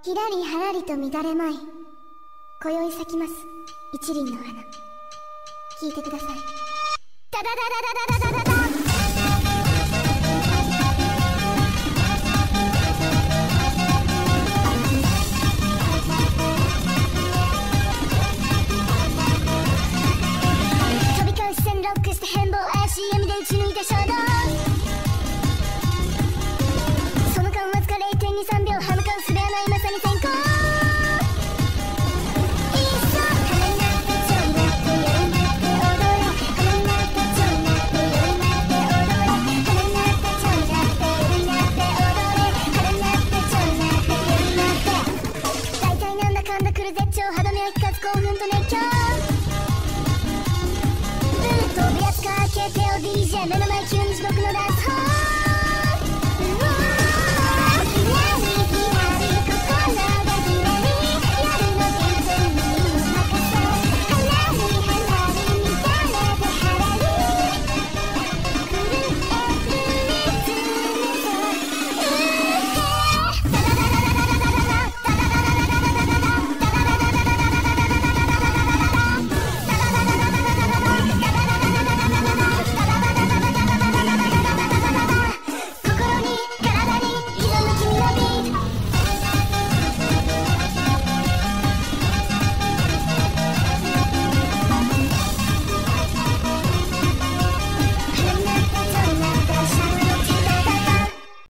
ひらりはらりと乱れまい、今宵咲きます一輪の花。聞いてください。ダダダダダダダダダ。飛び交う視線ロックして変貌、怪しい闇で打ち抜いた衝動。その間わずか 0.23 秒、歯向かうすべはないまさに先行。絶頂歯止めは聞かず興奮と熱狂。飛び扱う KPO DJ 目の前急に地獄のダンス。